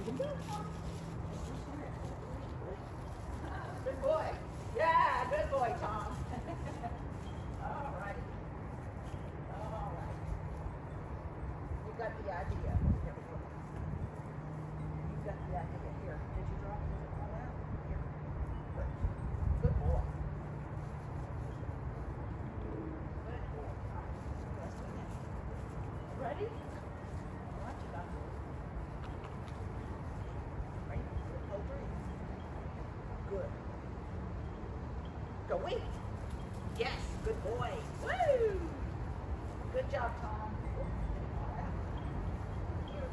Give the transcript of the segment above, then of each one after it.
can do it. Good boy. Yeah, good boy, Tom. All right. All right. You got the idea. Here we go. You got the idea. Here. Did you drop it? Does it fall out? Here. Good. Good boy. Good boy. All right. Let's finish. Ready? All right, you got it. Ready? Hold three. Good. Go wait. Yes, good boy. Woo! Good job, Tom. Here.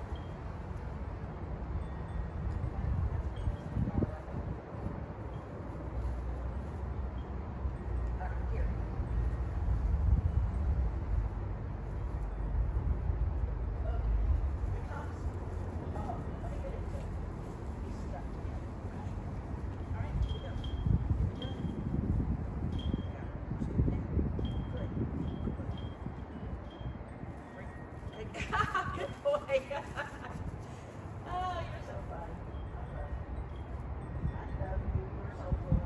Here. Oh, here it comes. Oh, let me get it. He's stuck. All right, here we go. Good boy. Oh, you're so funny. I love you. You're so good.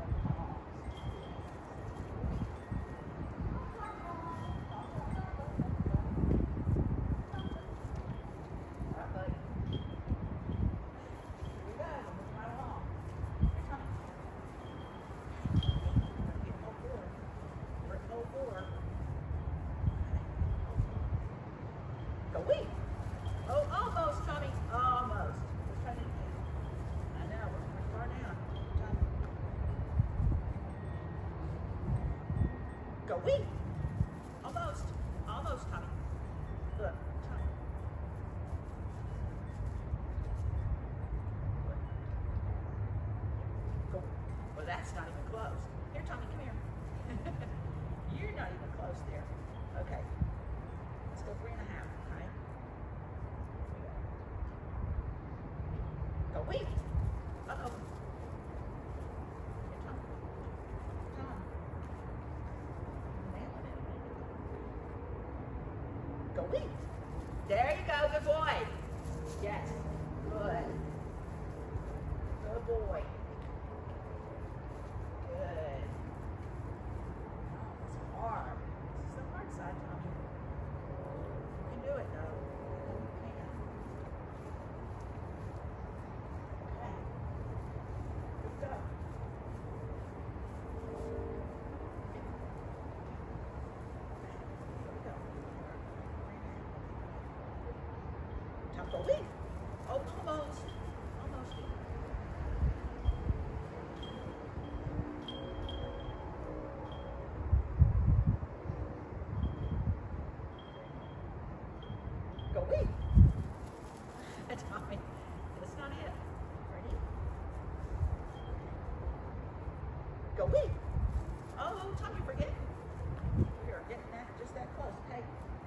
All right, buddy. Here we go. We're moving right along. Here comes. We're getting 04. We're at 04. Go wait. Oh, almost, Tommy. Almost. We're trying to get. I know, we're far down. Tommy. Go wait. Almost. Almost, Tommy. Look, Tommy. Go. Well, that's not even close. Here, Tommy, come here. You're not even close there. Okay. Let's go 3.5, right? Go wait. Uh-oh. Here, Tom. Tom. Nailing it. Go wait. There you go, good boy. Yes. Good. Good boy. Good. Oh, it's hard. This is the hard side, Tommy. You can do it, though. You can. Okay. Good stuff. Here we go. Tom, go leave. Oh, almost. Almost. Go wait. Tommy, that's not it. Ready? Go wait. Oh, Tommy, forget. You're getting that just that close. Okay.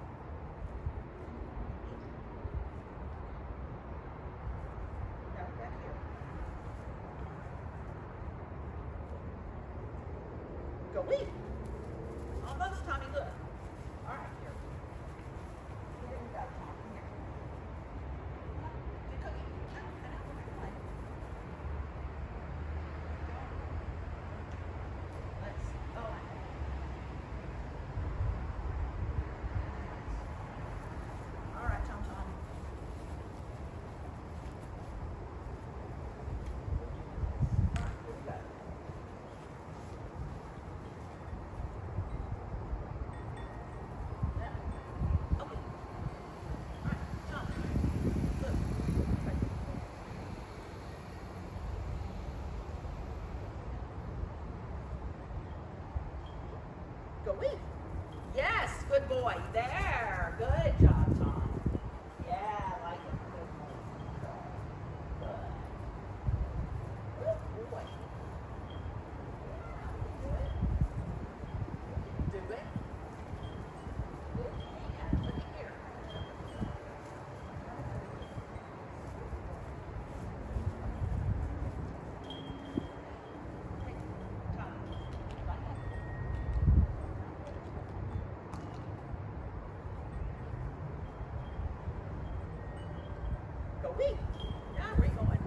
Now back here. Go wait. Almost, Tommy. Look. All right, here. Here we go, Tom. Here. Good cookie. Come on, we're gonna play. Let's go. All right, Tom. All right, here we go. Okay. All right, Tom. Look. Right. Go wait. Yes, good boy. There. Good job, Tom. Yeah, I like it. Good boy. Good. Good boy. Do it. Good hand. Look at here. Hey, Tom. Like that. Go wait. Now where are you going?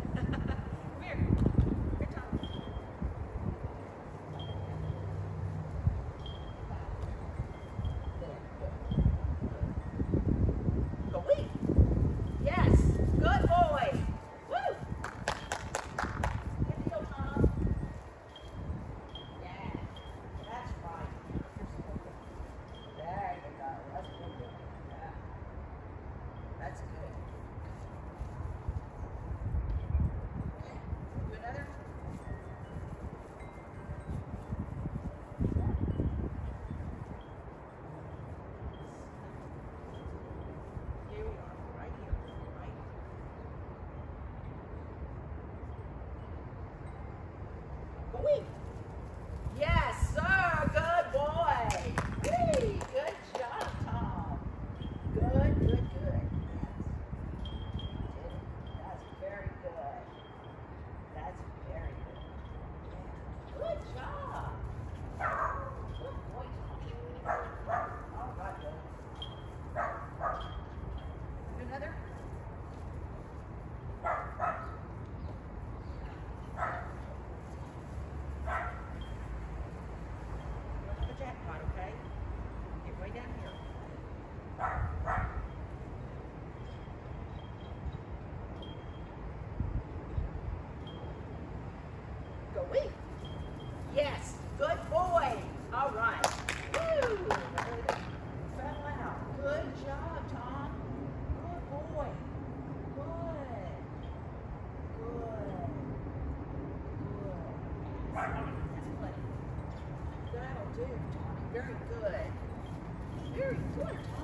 do, Tommy. Very good. Very good, Tommy.